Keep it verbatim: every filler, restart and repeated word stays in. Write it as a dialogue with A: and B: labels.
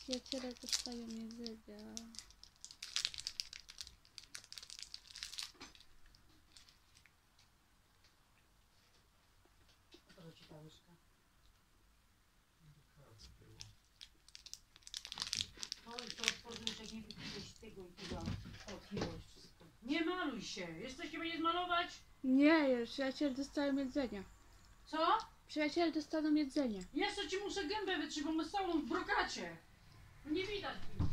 A: Przyjaciele dostają jedzenia.
B: Po co ci ta łyżka? No i to otworzyłeś, jak nie wypiłeś tego i tego. Otworzyłeś wszystko. Nie maluj się! Jesteś chyba nie zmalować?
A: Nie, przyjaciele dostają jedzenie.
B: Co?
A: Przyjaciele dostaną jedzenie.
B: Jeszcze ci muszę gębę wytrzymać, bo my z całą w brokacie. Nie widać.